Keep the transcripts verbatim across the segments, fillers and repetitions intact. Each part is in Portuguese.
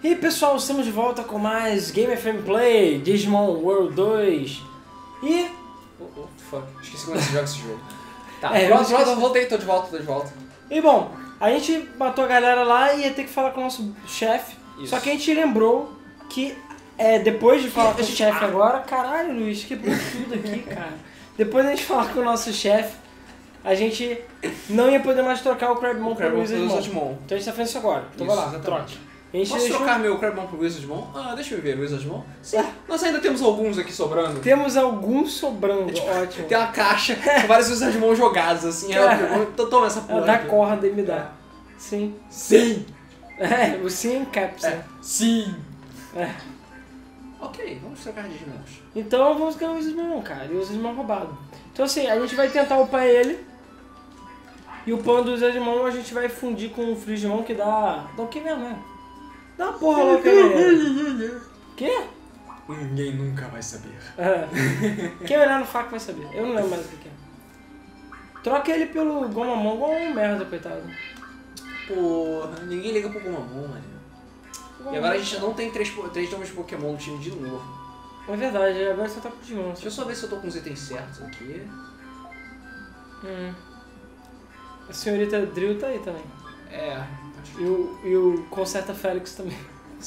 E aí pessoal, estamos de volta com mais Game F M Play, Digimon World dois. E... Oh, oh, fuck, esqueci como é que se joga esse jogo. Tá, É, pronto, eu pronto, voltei, tô de volta, tô de volta. E bom, a gente matou a galera lá e ia ter que falar com o nosso chefe. Só que a gente lembrou que é, depois de falar com o chefe agora... Caralho, Luiz, quebrou tudo aqui, cara. Depois da gente falar com o nosso chefe, a gente não ia poder mais trocar o Crabmon pro Wizardmon. Então a gente tá fazendo isso agora. Então Isso, vai lá, troque. A gente Posso deixou... trocar meu Crabmon pro Wizardmon? Ah, deixa eu ver, Wizardmon. Sim, nós ainda temos alguns aqui sobrando. Temos alguns sobrando, É, tipo, ótimo. Tem uma caixa com vários Wizardmon jogados, assim. Ela pegou, então toma essa porra. Ela dá aqui. corda e me dá. Sim. Sim! É, o sim em caps, É. né? Sim! É. Ok, vamos trocar de Digimons. Então vamos ganhar o Wizardmon, cara. E o Wizardmon roubado. Então assim, a gente vai tentar upar ele. E o pão do Wizardmon a gente vai fundir com o Frigimon que dá... Dá o que mesmo, né? Dá uma porra louca aí. Quê? Ninguém nunca vai saber. É. Quem olhar no faco vai saber. Eu não lembro mais o que é. Troca ele pelo Gomamon. Gomamon merda, coitado. Porra, ninguém liga pro Gomamon, mano. E agora a gente não tem três, três nomes de Pokémon no time de novo. É verdade, agora você tá com o Digimon. Deixa eu só ver se eu tô com os itens certos aqui. Hum. A senhorita Drill tá aí também. É. E o, e o Concerta Félix também.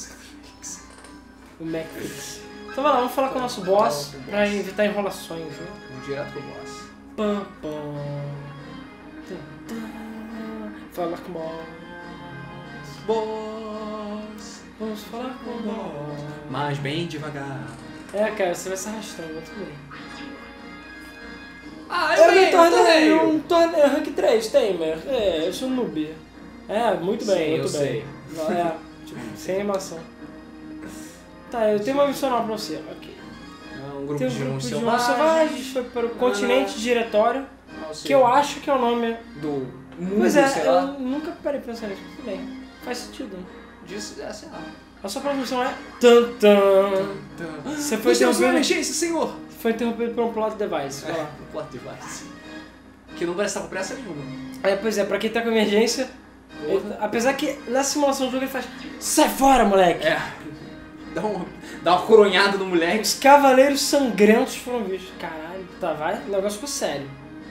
O Macfix. Então vai lá, vamos falar com o nosso boss pra evitar enrolações, né? Vamos direto pro boss. Pam, pam. Tum, tum. Fala com o boss. Boss. Vamos falar com o boss. Mas bem devagar. É, cara, você vai se arrastando, mas tudo bem. Ah, Eu eu me ganhei um tornei torneio. um torneio Rank três, Tamer. É, eu sou um noob. É, muito bem, Sim, muito eu bem. É, tipo, sem animação. Tá, eu tenho uma missão nova pra você. Ok. É um grupo Tem um de grupo irmãos de irmãos selvagens, foi para o continente diretório, que eu acho que é o nome... do mundo, Pois é, sei eu lá. nunca parei pra pensar nisso, mas tudo bem. Faz sentido. Disso, é, sei lá. A sua próxima missão é... Tan, tan. Você foi Nós temos uma interrompido, emergência, senhor! foi interrompido por um plot device. Vai lá. É, um plot device. Que não parece estar com pressa nenhuma. É, pois é, pra quem tá com emergência, ele- apesar que na simulação do jogo ele faz... Sai fora, moleque! É. Dá, um, dá uma coronhada no moleque. Os cavaleiros sangrentos foram vistos. Caralho, tá, vai? O negócio ficou sério.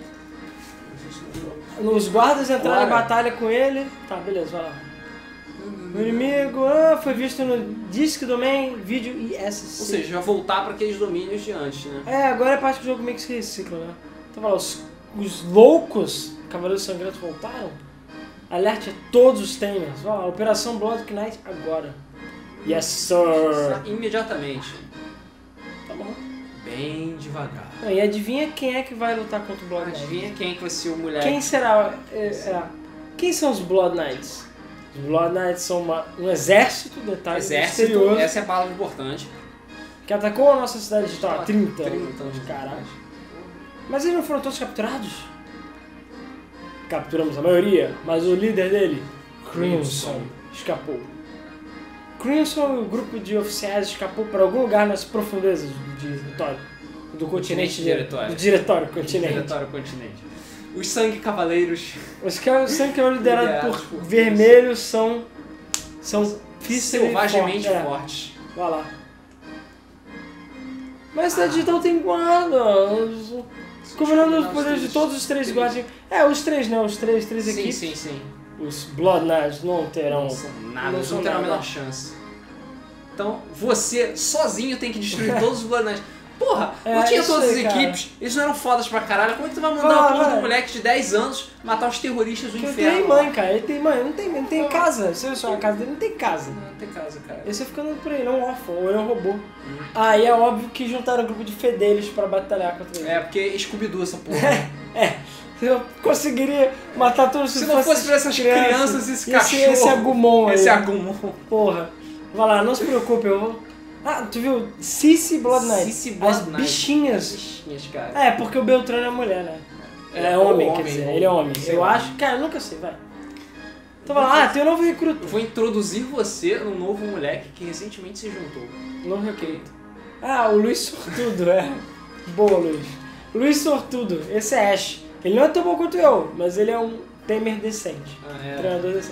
Os guardas entraram em Bora. batalha com ele. Tá, beleza, vai lá. O inimigo ah, foi visto no Disc Domain Video I S C. Ou seja, já voltar para aqueles domínios de antes, né? É, agora é a parte que o jogo meio que se recicla, né? Então vai lá, os, os loucos Cavaleiros Sangrentos voltaram. Alerte a todos os Tamers. Vai lá, Operação Blood Knight agora. Yes, sir. Imediatamente. Tá bom. Bem devagar. Não, e adivinha quem é que vai lutar contra o Blood Knight? Adivinha quem que vai ser o moleque? Quem será? É, é, quem são os Blood Knights? Os Blood Knights são uma, um exército, detalhe, Exército, misterioso, essa é a palavra importante. que atacou a nossa cidade de tá, trinta, trinta anos. Caralho. Mas eles não foram todos capturados? Capturamos a maioria, mas o líder dele, Crimson, escapou. Crimson e o grupo de oficiais escapou para algum lugar nas profundezas do diretório. Do continente diretório. Do diretório continente. Diretório continente. Os sangue cavaleiros. Os caras sempre que eram liderados Liderados por por vermelhos são. são Selvagemente fortes. É, fortes. vai lá. Mas a cidade digital tem guardas. Combinando os poderes de todos os três guardas. É, os três, né? Os três, três Sim, equipes. sim, sim. Os Blood Knights não terão. Não são nada, não eles são não terão a nada. menor chance. Então, você sozinho tem que destruir todos os Blood Knights. Porra, É, não tinha isso todas as aí, cara. equipes, eles não eram fodas pra caralho. Como é que tu vai mandar Vai, uma porra vai. de um moleque de dez anos matar os terroristas do Porque ele inferno? tem mãe, cara. Ele tem mãe. Não tem, não tem casa. Você viu só a casa dele? Não tem casa. Não tem casa, cara. Esse fica andando por aí, ele é um órfão, ou ele é um robô. Aí é óbvio que juntaram um grupo de fedelhos pra batalhar contra ele. É, porque Scooby-Doo essa porra. É, eu conseguiria matar todos Se não fosse por essas crianças, esse cachorro. Esse, esse Agumon aí. Esse Agumon. Porra. Vai lá, não se preocupe, eu vou... Ah, tu viu? Cici Blood Knight. Cici Blood As Knight. bichinhas. Bichinhas, cara. É, porque o Beltrano é mulher, né? É, Ele é ou homem, quer homem, dizer, ou- ele é homem. sei Eu lá. acho... Cara, eu nunca sei, vai. Então vai lá, ah, tem um novo recruta. Eu vou introduzir você num novo moleque que recentemente se juntou. Novo recruta. Ah, o Luiz Sortudo, é. Boa, Luiz. Luiz Sortudo, esse é Ash. Ele não é tão bom quanto eu, mas ele é um Tamer decente. Ah, é. Treinador decente.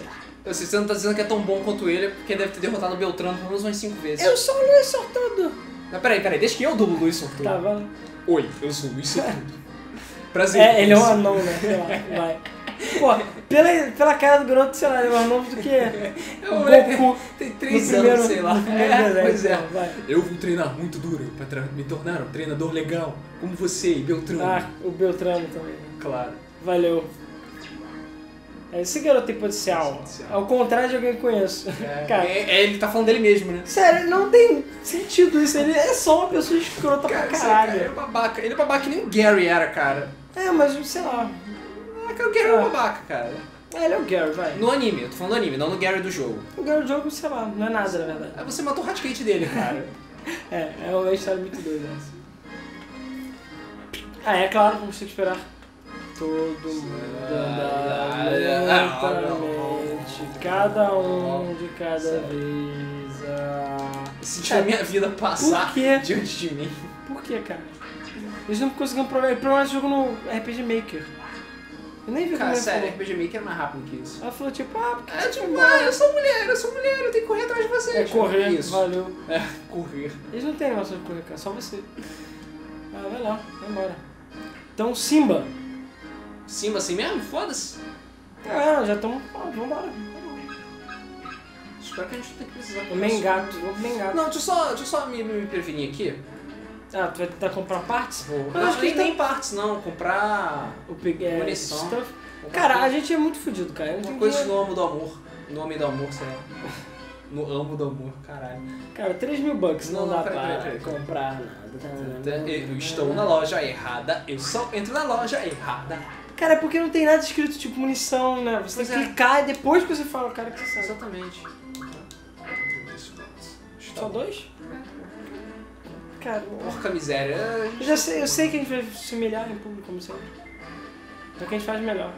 Se você não tá dizendo que é tão bom quanto ele, é porque deve ter derrotado o Beltrano pelo menos umas cinco vezes. Eu sou o Luiz Sortudo. Mas peraí, peraí, deixa que eu dublo o Luiz Sortudo. Tá, vai. Oi, eu sou o Luiz Sortudo. Prazer. É, ele é um anão, né? Sei lá, vai. Pô, pela, pela cara do garoto, sei lá, ele é mais novo do que É o um moleque, Goku. tem três no anos, primeiro- sei lá. no primeiro É, desenho, pois é. então, vai. Eu vou treinar muito duro pra tra- me tornar um treinador legal, como você e Beltrano. Ah, o Beltrano também. Claro. Valeu. Esse garoto tem potencial. Potencial. Ao contrário de alguém que conheço. É, Cara, é, é, ele tá falando dele mesmo, né? sério, não tem sentido isso. Ele é só uma pessoa escrota pra esse cara, ele é caralho. babaca. Ele é babaca que nem o Gary era, cara. É, mas sei lá. Ah, cara, o Gary é um babaca, cara. É, ele é o Gary, vai. No anime, eu tô falando do anime, não no Gary do jogo. O Gary do jogo, sei lá, não é nada, na verdade. Aí você matou o Ratkate dele, cara. É, é uma história muito doida essa. Ah, é claro, vamos ter que esperar. Todo mundo andar lentamente, cada um de cada vez. Ah. Sentir a minha vida passar Por quê? diante de mim. Por que, cara? Eles não conseguiram provar. Ele provou esse jogo no R P G Maker. Eu nem vi Cara, como ele sério, falou. R P G Maker é mais rápido que isso. Ela falou tipo, ah, porque É você tipo, foi ah, embora? eu sou mulher, eu sou mulher, eu tenho que correr atrás de vocês. É correr, Isso. valeu. É, correr. Eles não têm negócio de correr, cara, só você. Ah, vai lá, vai embora. Então, Simba. Simba assim mesmo? Foda-se. Ah, já estamos. Ah, vambora. Espero que a gente não tenha que precisar. O Mengato, vou pro Mengato. Não, deixa eu só, deixa eu só me, me prevenir aqui. Ah, tu vai tentar comprar partes? Vou. Mas Não, acho que nem, tá- nem partes, não. Comprar O Pig é, munição. stuff. comprar Cara, a gente é muito fudido, cara. Eu não uma tenho coisa dinheiro. no âmbito do amor. No âmbito do amor, sei lá. No âmbito do amor, caralho. Cara, três mil bucks não, Não, dá peraí, pra peraí, peraí. comprar nada. Eu estou na loja errada, eu só entro na loja errada. Cara, é porque não tem nada escrito tipo munição, né? Você Pois tem que é. clicar e depois que você fala, cara, que você sabe. Exatamente. Só dois? Cara, Porca miséria. eu já sei, eu sei que a gente vai se humilhar em público, como sempre. Só que a gente faz melhor.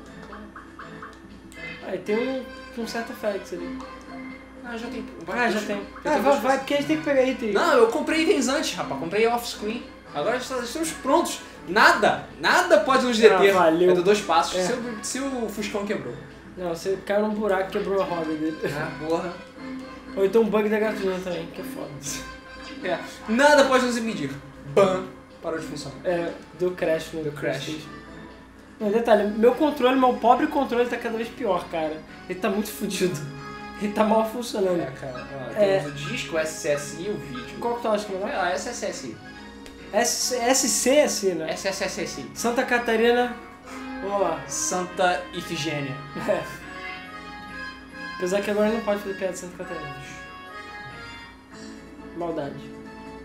Aí tem um, um certo effects ali. Ah, já tem. Ah, já tem. Já Ah, tem vai, duas vai, porque a gente tem que pegar item. Não, eu comprei itens antes, rapaz. Comprei off-screen. Agora já estamos prontos. Nada, nada pode nos deter. Ah, valeu. Eu dou dois passos. É. Se, o, se o Fuscão quebrou. Não, você caiu num buraco e quebrou a roda dele. Ah, porra. Ou então um bug da gasolina também, que é foda. É. Nada pode nos impedir. Bam. Parou de funcionar. É, deu crash no Deu crash. PlayStation. Não, detalhe, meu controle, meu pobre controle tá cada vez pior, cara. Ele tá muito fodido. Ele tá mal funcionando. É, cara. Ó, É. temos o disco, o S S I e o vídeo. Qual que tu acha que é melhor? Ah, S S S I. S- SCSI, né? S S S I. Santa Catarina, vamos lá. Santa Ifigênia. É. Apesar que agora não pode fazer piada de Santa Catarina. Maldade.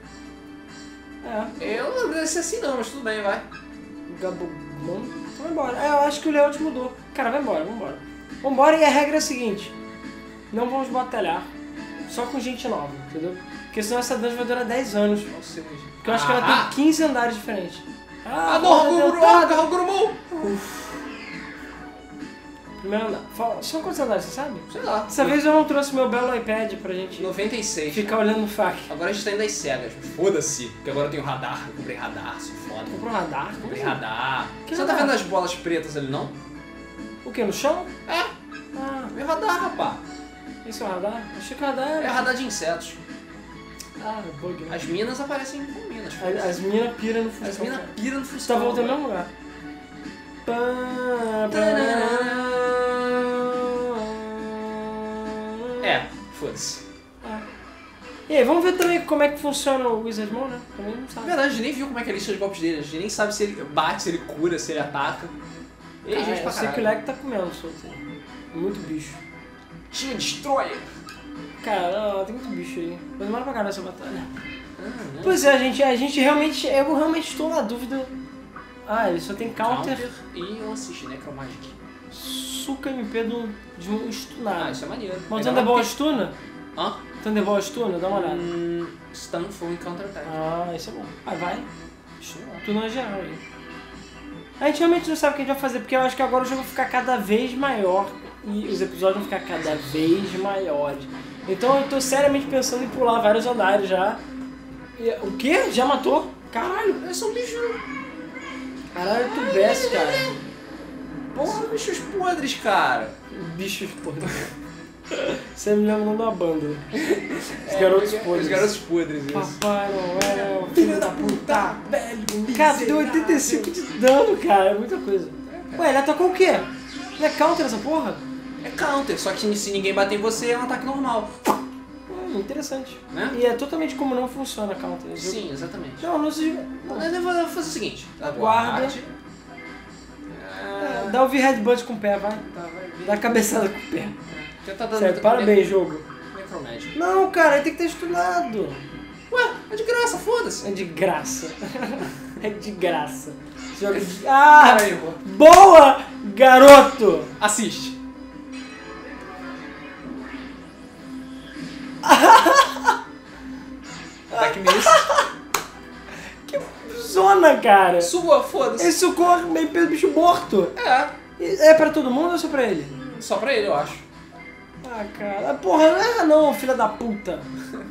É, Eu não deve ser assim não, mas tudo bem, vai. Gabugão. Então vai embora. É, eu acho que o layout mudou. Cara, vai embora, vambora. Vambora e a regra é a seguinte. Não vamos batalhar. Só com gente nova, entendeu? Porque senão essa dungeon vai durar dez anos. Ou seja... Porque eu acho que ela Ah, tem quinze andares diferentes. Ah, roda não, dentada. Gurumon! Primeiro andar. Fala, são quantos andares, você sabe? Sei lá. Dessa vez eu não trouxe meu belo iPad pra gente noventa e seis. ficar olhando no fac. Agora a gente tá indo às cegas, mas foda-se. Porque agora eu tenho radar. Eu comprei radar, sou foda. Comprou um radar? Comprei radar. Que Você não tá radar? vendo as bolas pretas ali, não? O que, no chão? É, Ah, meu radar, rapá. esse é o radar? Achei que o radar É era... radar de insetos. Ah, bug. né? As minas aparecem com minas. As, as minas piram no As fuscão. minas cara. piram no Você fuscão. tá voltando ao mesmo lugar. Pá, pá. É, foda-se. Ah. E aí, vamos ver também como é que funciona o Wizardmon, né? Também não Na sabe. verdade, a gente nem viu como é que é a lista de golpes dele. A gente nem sabe se ele bate, se ele cura, se ele ataca. E aí, Cara, gente eu pra sei que o caralho. Leg tá comendo solto. Muito bicho. Tinha Destroyer. Cara, ó, tem muito bicho aí. Vai demorar pra caralho essa batalha. Ah, né? Pois é, gente, a gente realmente. Eu realmente estou na dúvida. Ah, ele só tem counter, Counter e um assist, Necromagic. suca M P do, de um Ah, stunado. isso é maneiro. Mas o Legal Thunderball porque- stuna? Hã? Thunderball stuna? Dá uma olhada. Hum, stun foi em counter attack. Ah, isso é bom. Ah, vai. Stuna é geral aí. A gente realmente não sabe o que a gente vai fazer, porque eu acho que agora o jogo vai ficar cada vez maior e os episódios vão ficar cada vez maiores. Então eu tô seriamente pensando em pular vários andares já. E, o quê? Já matou? Caralho! É só um bicho. Caralho, tu desce, cara. Porra, bichos podres, cara. Bichos, porra. Você me lembra o nome da banda. Os É, Garotos porque- Podres. Os Garotos Podres, isso. Papai Noel, filho da puta. velho, Cara, deu oitenta e cinco de dano, cara. É muita coisa. Ué, ele atacou o quê? Não é counter essa porra? É counter, só que se ninguém bater em você é um ataque normal. Hum, interessante. Né? E é totalmente como não funciona counter. esse jogo. Sim, exatamente. Não, não se... Então, eu vou fazer o seguinte. Guarda. Aguarde. É, É, dá o V-Headbutt com o pé, vai. tá, vai ver. Dá a cabeçada com o pé. Já tá dando Sério, parabéns, jogo. Necromédico. Não, cara, aí tem que ter estudado. Ué, é de graça, foda-se. É de graça. É de graça. Esse jogo é de... Ah! Caralho, pô. Boa, garoto! Assiste. Ataque misto. Que zona, cara. Sua, foda-se. Ele socorre meio pelo bicho morto. É, É pra todo mundo ou só pra ele? só pra ele, eu acho. Ah, cara. Porra, não erra não, filha da puta.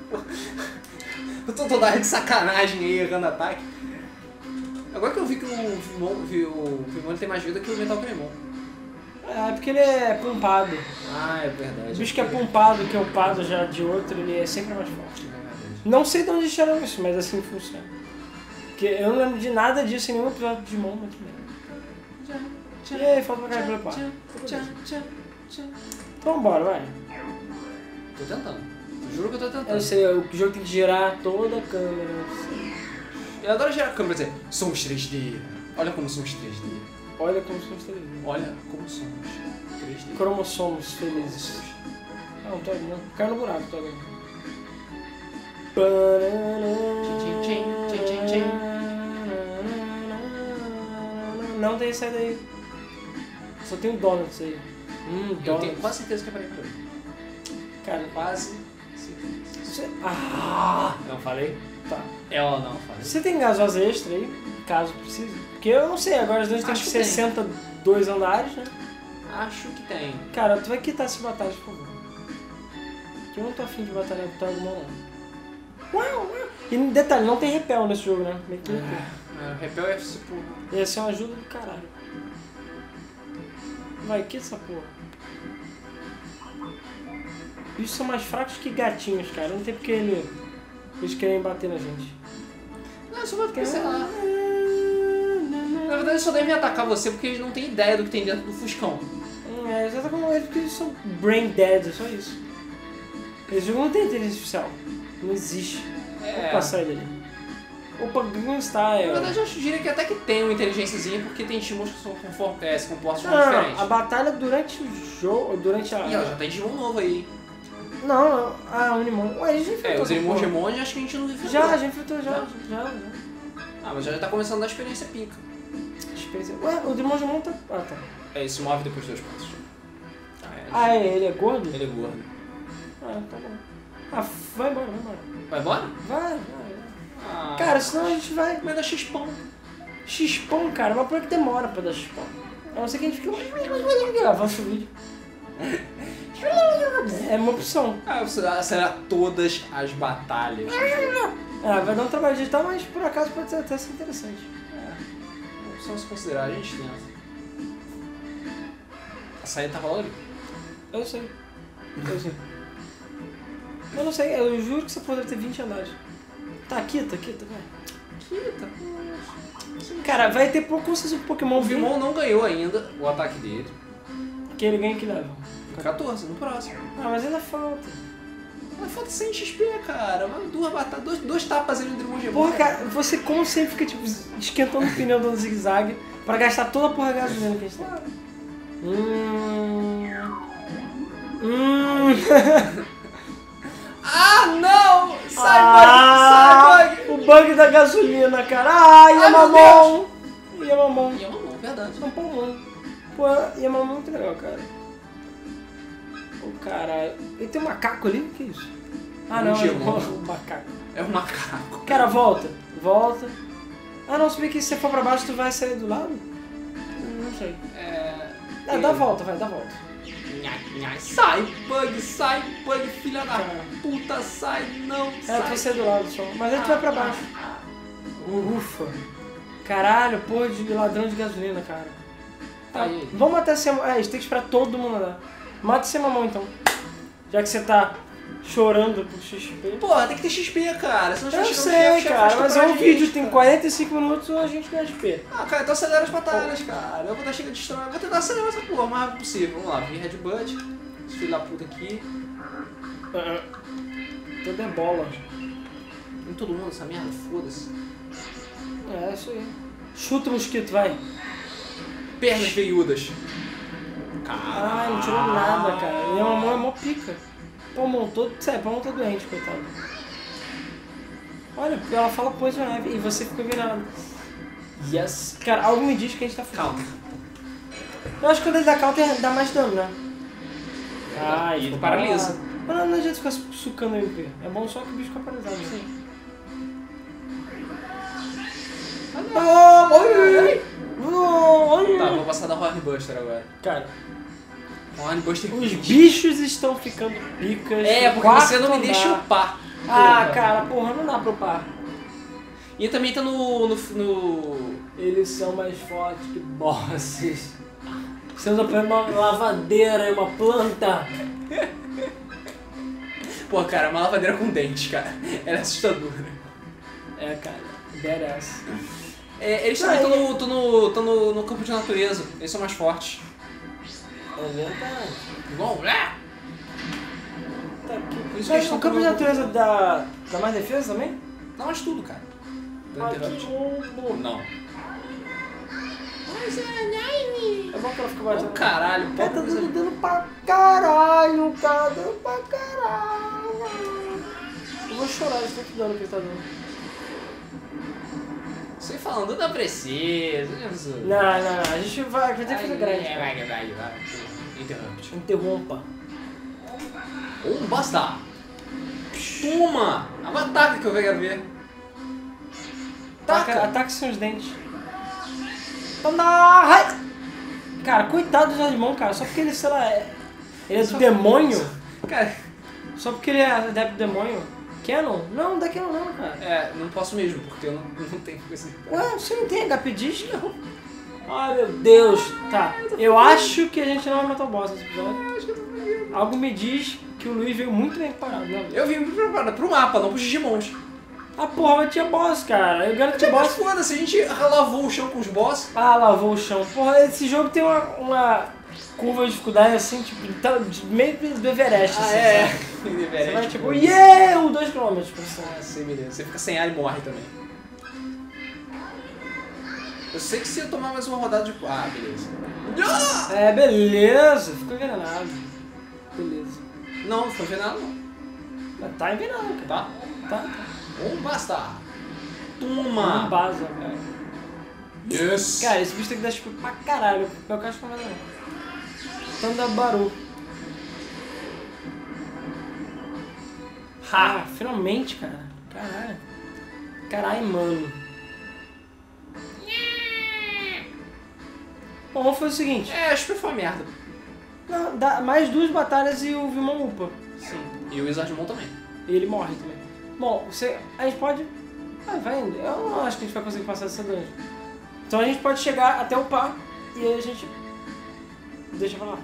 Eu tô toda de sacanagem aí, errando ataque. Agora que eu vi que o Vimon, vi, o Vimon tem mais vida que o Metal Cremon. É porque ele é pumpado. Ah, é verdade. O bicho que é pumpado, que é upado já de outro, ele é sempre mais forte. É verdade. Não sei de onde tiraram isso, mas assim funciona. Porque eu não lembro de nada disso em nenhum episódio de Digimon, muito bem. E aí, falta pra caralho pelo par. Então bora, vai. Tô tentando. Juro que eu tô tentando. Eu sei, o jogo tem que girar toda a câmera. Eu adoro gerar a câmera e dizer, somos três D. Olha como somos três D. Olha como somos felizes. Olha como somos três D. Cromossomos felizes. Ah, não tô ali não. Caiu no buraco, tô ali. Tchim, tchim, tchim, tchim, tchim. Não tem saída aí. Só tem o Donuts aí. Hum, Eu Donuts. tenho quase certeza que é pra ir por aí. Cara, Quase certeza. você... Ah! Não falei? Tá. Eu não falei. Você tem gasosa extra aí? Caso precise? Porque eu não sei, agora as duas têm Acho que tem. sessenta e dois andares, né? Acho que tem. Cara, tu vai quitar essa batalha, por favor. Que eu não tô afim de batalhar com o Tagumon, não. Uau, uau. E detalhe, não tem repel nesse jogo, né? Meio que repel. É, o repel é tipo... Ia ser uma ajuda do caralho. Vai, quita essa porra. Bichos são mais fracos que gatinhos, cara. Não tem porque ele... eles querem bater na gente. Não, só vai porque, sei lá. Na verdade, eles só devem atacar você porque eles não têm ideia do que tem dentro do Fuscão. Hum, É, exatamente como eles, porque eles são brain dead, é só isso. Esse jogo não tem inteligência artificial. Não existe. É. Opa, sai dali. Opa, Gun Na Style. verdade, eu diria que até que tem uma inteligênciazinha porque tem Digimons que são conform... é, se comportam de Não, forma não, diferente. a batalha durante o jogo, durante a... E ela já tem Digimon novo aí. Não, não, ah, o Unimon. Ué, a gente enfrentou É, os essa porra. Emogemon acho que a gente não enfrentou. Já, já enfrentou, já, Já? já, já. Ah, mas já tá começando a dar experiência pica. Experiência- Ué, o Digimon tá... Ah, tá. É, ele se move depois dos dois passos. Ah, é. Ah, é, ele é gordo? Ele é gordo. Ah, tá bom. Ah, vai embora, vai embora. Vai embora? Vai, vai, vai. Ah, Cara, senão a gente vai... Mas dá X-Pão. X-Pão, cara, mas por que demora pra dar X-Pão? A não ser que a gente fique... Avança o vídeo. É uma opção. Ah, você acelerar todas as batalhas. Ah, vai dar um trabalho digital, mas por acaso pode ser até ser interessante. É. Opção a se considerar, a gente tenta. A saída tava logo ali. Eu sei. Eu sei. Eu não sei, eu juro que essa porra deve ter vinte andares. Tá aqui, tá aqui, tá vai. Eita, Cara, vai ter pouco se o Pokémon O Vimon não ganhou ainda o ataque dele. que ele ganha que level. quatorze, no próximo. Ah, mas ainda falta. Mas falta cem X P, cara. Mas duas batatas, dois, dois tapas ali no Dreamon. Porra, cara, você como sempre fica tipo esquentando o pneu dando zigue-zague pra gastar toda a porra da gasolina que a gente tem. Hum. Hum. Ah, não! Sai, Ah, bug! Sai, bug! o bug da gasolina, cara. Ah, Yamamon! Yamamon. E é uma mão, verdade. É um pulmão. Pô, Yamamon é muito legal, cara. Ô, caralho. Ele tem um macaco ali? O que é isso? Ah, Um não, é Digimon. um macaco. É um macaco. Cara, volta. Volta. Ah, não, se bem que se você for pra baixo, tu vai sair do lado? Hum, Não sei. É... Ah, dá a volta, vai, dá a volta. Nhai, nhai. Sai, bug, sai, bug, filha da Cara. puta, sai, não, É, tu sai. vai sair do lado só. Mas aí tu vai pra baixo. Ufa. Caralho, porra de ladrão de gasolina, cara. Tá aí. Vamos matar esse... É, a gente tem que esperar todo mundo andar. Mata esse mamão, então. Já que você tá chorando por X P. Porra, tem que ter X P, cara. Senão Eu a gente sei, cara, mas é um vídeo, tem quarenta e cinco minutos a gente ganha X P. Ah, cara, então acelera as batalhas, cara. Eu vou dar chega de destrói. Vou tentar acelerar essa porra o mais rápido possível. Vamos lá, vi Headbutt. Esse filho da puta aqui. Tudo é bola. Em todo mundo essa merda, foda-se. É, isso aí. Chuta o mosquito, vai. Pernas veiudas. Caralho, não tirou nada, cara. E a mão é mó pica. Pulmão todo, sério, pulmão todo doente, coitado. Olha, ela fala Poison Ivy e você ficou virado. Yes. Cara, algo me diz que a gente tá fudido. Calma. Eu acho que quando ele dá counter dá mais dano, né? Ah, e ele paralisa. Mas não, não adianta ficar sucando o M P. É bom só que o bicho fica paralisado. Né? Sim. Ah, olha! Olha! Tá, vou passar da Hornbuster agora. Cara, Hornbuster os bichos estão ficando picas. É, porque você não me deixa upar. Ah, Porra. cara, porra, não dá pra upar. E também tá no, no, no... Eles são mais fortes que bosses. Estamos apanhando uma lavadeira e uma planta. Pô, cara, uma lavadeira com dentes, cara. Ela é assustadora. É, cara, badass. É, eles também estão no, tão no, tão no, no campo de natureza. Eles são mais fortes. É verdade. Igual, né? Tá aqui. Por isso que Mas eles o estão campo de no- natureza dá, dá mais defesa também? Não, mas tudo, cara. Ah, Interrupt. que bom. Não. É bom que ela fica Ô, batendo. caralho, É, pô. tá dando dano pra caralho, cara. Dando pra caralho. Eu vou chorar de tanto dano que ele tá dando. Você falando, não precisa. Não, não, não. A gente vai, vai ter que fazer grande. Vai, cara. vai, vai, vai. Interrupt. Interrompa. Um basta. Toma! Agora ataca que eu quero ver. Ataca, Taca! ataque seus dentes. Tandai! Cara, coitado do Jardim, cara. Só porque ele, sei lá, é, ele é do Só- demônio. Cara, Só porque ele é adepto do demônio. Canon? Não, não dá Canon não, cara. é, não posso mesmo, porque eu não, não tenho coisa. Ué, você não tem H P Disc? Não. Ai, meu Deus. Tá, eu acho que a gente não vai matar o boss nesse episódio. Algo me diz que o Luiz veio muito bem preparado, né? Eu vim preparado pro mapa, não pros Digimons. Ah, porra, mas tinha boss, cara. Eu garanto que Mas boss... foda-se, a gente lavou o chão com os boss. Ah, lavou o chão. Porra, esse jogo tem uma, uma curva de dificuldade assim, tipo, tá de meio do Everest. assim, sabe? Você vai tipo, yeah, o dois quilômetros por cento. Ah, sei, beleza. Você fica sem ar e morre também. Eu sei que se eu tomar mais uma rodada de... Ah, beleza. É, beleza. Ficou envenenado. Beleza. Não, não foi envenenado não. Mas tá envenenado, cara. Tá? Tá, tá. Um basta. Não Toma! basa, cara. Yes! Cara, esse bicho tem que dar tipo pra caralho. Eu acho que não vai dar não. Então dá barulho. Ah, finalmente, cara. Caralho. Caralho, mano. Bom, vamos fazer o seguinte. É, acho que foi uma merda. Não, dá mais duas batalhas e o Vilmon upa. Sim. E o Wizardmon também. E ele morre também. Bom, você, a gente pode... Ah, vai indo. Eu não acho que a gente vai conseguir passar dessa dungeon. Então a gente pode chegar até upar e aí a gente... Deixa pra lá.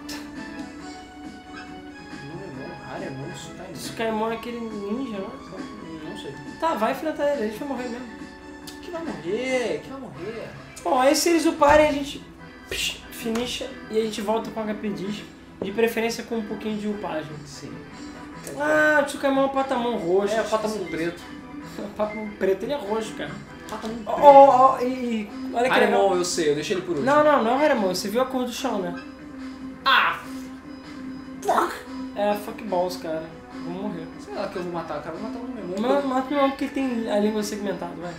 Não, Haremon, Sukaimon. Sukaimon é aquele ninja, né? Não sei. Tá, vai enfrentar ele. A gente vai morrer mesmo. Que vai morrer, que vai morrer. Bom, aí se eles uparem a gente... Psh, finisha e a gente volta com H P Disc. De preferência com um pouquinho de upagem. Sim. Ah, o Tsukaimon é o patamão roxo. É, o patamon preto. O patamão preto, ele é roxo, cara. Patamon Ó, preto. ó, ó, e, e olha que legal. Haremon, eu sei, eu deixei ele por último. Não, não, não é o Haremon. Você viu a cor do chão, né? Ah! Fuck! É, fuck balls, cara. Vamos morrer. Sei lá que eu vou matar, cara. Vou matar um meu Mas mata não, porque ele tem a língua segmentada, vai.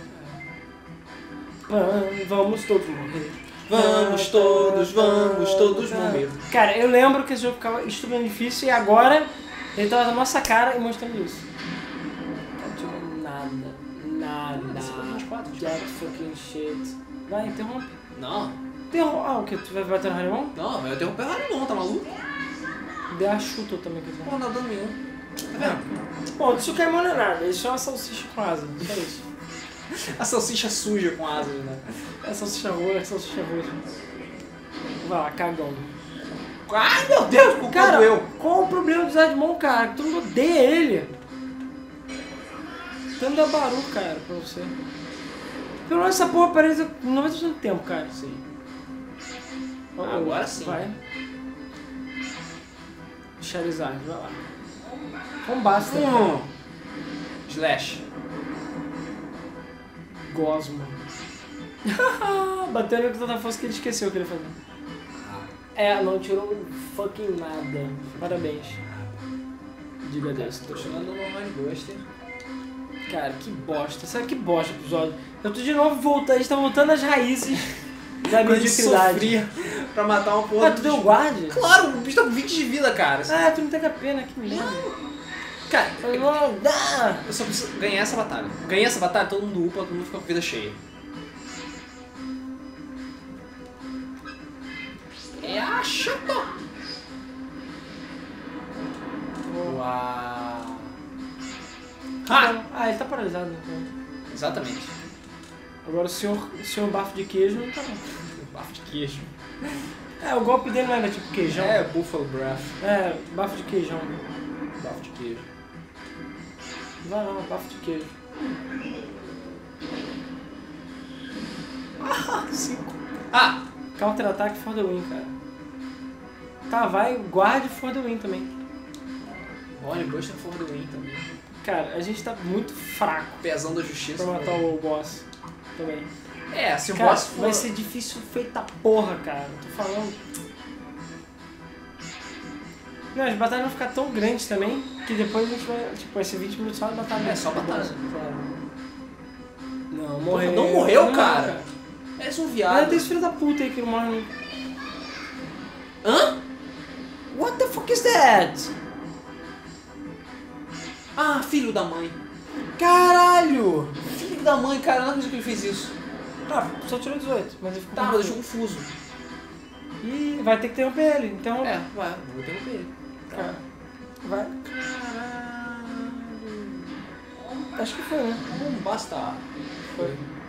Ah, Vamos todos morrer. Vamos todos, vamos todos morrer. Cara, eu lembro que esse jogo ficava estupendo difícil e agora ele tava na nossa cara e mostrando isso. Não tinha nada. Nada. vinte e quatro, Jack fucking shit. Vai, interrompe. Não, Interrompe. Ah, o que? Tu vai bater no Haremon? não, vai interromper o Haremon, tá maluco? Dê a chuta também, que eu Não dá dano nenhum. Tá vendo? Bom, o Tsukaimon não é nada, ele só é uma salsicha com asa, só isso. A salsicha suja com asas, né? É salsicha roxa, é salsicha roxa. Vai lá, cagão. Ai, meu Deus, culpa Cara, eu. qual o problema do Zadmon, cara? Todo mundo odeia ele. Tanto dá barulho, cara, pra você. Pelo menos essa porra aparece noventa por cento do tempo, cara. Sim. Oh, Agora sim. Vai. Charizard, vai lá. Bombasta. Hum. Slash. Gosmo. Bateu ele com tanta força que ele esqueceu o que ele ia fazer. É, não tirou fucking nada. Parabéns. Diga Deus. Tô chegando no Hornbuster. Cara, que bosta. Sabe que bosta o episódio? Eu tô de novo voltando, a gente tá voltando às raízes da mediocridade. Sofria pra matar uma porra. Ah, tu deu guarda? Claro, o bicho tá com vinte de vida, cara. Ah, tu não tem pena, que merda. Cara, Eu não dá. eu só preciso ganhar essa batalha. Ganhar essa batalha, todo mundo upa, todo mundo fica com vida cheia. É a chata. Uau. Ah! Ah, ele tá paralisado então. Exatamente. Agora o senhor, o senhor bafo de queijo não tá não. Bafo de queijo. É, o golpe dele não era tipo queijão. É, Buffalo Breath. É, bafo de queijão. Bafo de queijo. Vai lá, bafo de queijo. Ah, cinco. Ah! Counter-ataque for the win, cara. Tá, vai, guarde for the win também. Hornbuster for the win também. Cara, a gente tá muito fraco Pesando a justiça. pra matar o boss também. É, se o Cara, boss for... vai ser difícil feita porra, cara. Tô falando. Não, as batalhas vão ficar tão grandes também que depois a gente vai. Tipo, vai ser vinte minutos só de batalha. É, só batalha. Claro. Não, morreu. Não morreu, Não, cara? És um Ah, viado. tem esse filho da puta aí que não morre. Hã? What the fuck is that? Ah, filho da mãe. Caralho! Filho da mãe, cara, eu não acredito que ele fez isso. Ah, só tirou dezoito, mas ele ficou. Tá, mas confuso. deixou confuso. Ih, vai ter que interromper ele. Então. É, vai, vou interromper ele. Cara, vai. Caralho. Acho que foi, né? Não basta. Foi.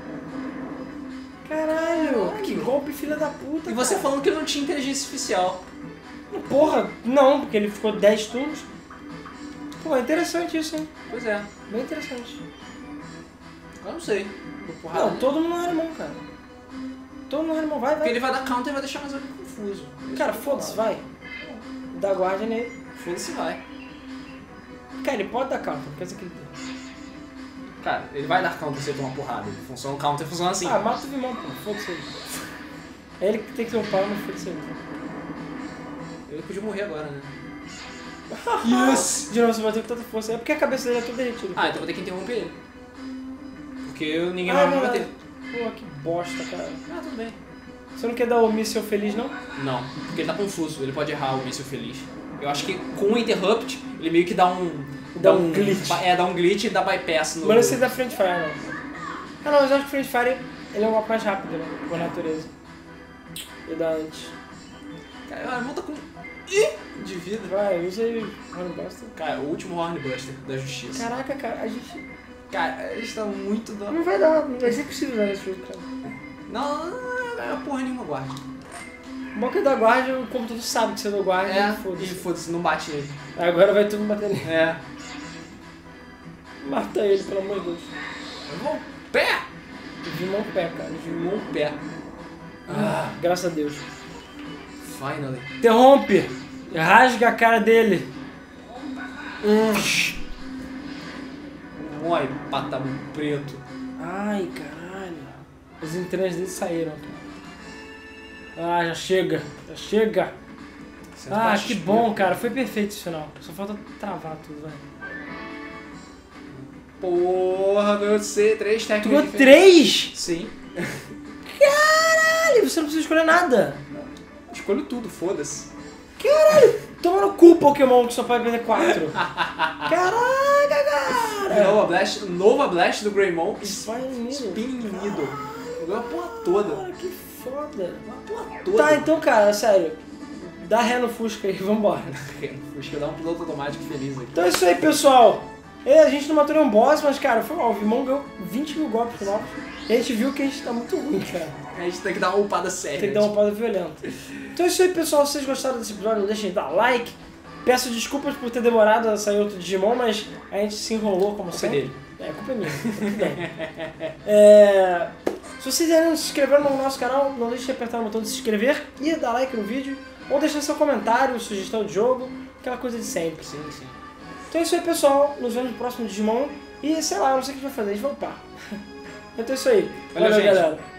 Caralho, que golpe filha da puta. E você cara. falando que ele não tinha inteligência artificial. Porra, não, porque ele ficou dez turnos. Pô, é interessante isso, hein? Pois é. Bem interessante. Eu não sei. Vou porrada. Não, todo mundo não é irmão, cara. Todo mundo não é irmão, vai, Porque vai. ele vai dar counter e vai deixar mais alguém confuso. Cara, foda-se, vai. Dá guarda nele. Foda-se, vai. Cara, ele pode dar counter, não quer dizer que ele tem. Cara, ele vai dar counter se ele tomar porrada. Funciona, o counter funciona assim. Ah, mata o Vimão, pô, foda-se ele. É ele que tem que ter um pau, mas foda-se ele. Ele podia morrer agora, né? Yes! De novo, você bateu com tanta força. É porque a cabeça dele é toda derretida. Ah, então vou ter que interromper ele. Porque ninguém Ah, vai me não, bater. Pô, que bosta, cara. Ah, tudo bem. Você não quer dar o míssil feliz, não? Não, porque ele tá confuso, ele pode errar o míssil feliz. Eu acho que com o Interrupt, ele meio que dá um... Dá um glitch. É, dá um glitch e dá bypass no... Mas não sei da Friend Fire, não. Ah, não, mas eu acho que Friend Fire ele é um golpe mais rápido, né? Por natureza. E dá antes. Cara, a mão tá com... Ih, de vida. Vai, usa aí o Hornbuster. Cara, o último Hornbuster da justiça. Caraca, cara, a gente... Cara, a gente tá muito... Da... Não vai dar, não vai ser possível dar esse jogo, cara. Não, não, não, não é porra nenhuma, guarda. O bom que é da guarda, o computador sabe que você é do guarda É, e e foda-se. foda-se, não bate nele. Agora vai todo mundo bater nele. É. Mata ele, pelo amor de Deus. Eu vou... Pé! Vimão pé, cara. Vimou o pé. Ah, graças a Deus. Finally. Interrompe! Rasga a cara dele. Hum. Oi, patamo preto. Ai, caralho. As entranhas dele saíram, cara. Ah, já chega. Já chega. Você Ah, baixa que os bom, pretos. cara. Foi perfeito esse final. Só falta travar tudo, vai. Porra, ganhou C, três Tu técnicas ganhou três? Sim. Caralho, você não precisa escolher nada. Escolho tudo, foda-se. Caralho, toma no cu, Pokémon, que só pode perder quatro. Caraca, cara. Nova Blast, Nova Blast do Greymon. Spine Spin Needle. Ganhou a porra toda. Cara, que foda. Uma porra toda. Tá, então, cara, sério. Dá ré no Fusca aí, vambora. Acho que eu dar um piloto automático feliz aqui. Então é isso aí, pessoal. E a gente não matou nenhum boss, mas cara, foi mal. O Vimon ganhou vinte mil golpes novos. E a gente viu que a gente tá muito ruim, cara. A gente tem que dar uma upada séria. Tem que dar uma upada violenta. Então é isso aí, pessoal. Se vocês gostaram desse episódio, não deixem de dar like. Peço desculpas por ter demorado a sair outro Digimon, mas a gente se enrolou como sempre. Dele. É, a culpa é minha. Tudo bem. É... Se vocês ainda não se inscreveram no nosso canal, não deixe de apertar no botão de se inscrever e dar like no vídeo. Ou deixar seu comentário, sugestão de jogo, aquela coisa de sempre. Sim, sim. Então é isso aí, pessoal. Nos vemos no próximo Digimon. E sei lá, eu não sei o que a gente vai fazer, a gente vai upar. Então é isso aí. Valeu, Valeu gente. galera.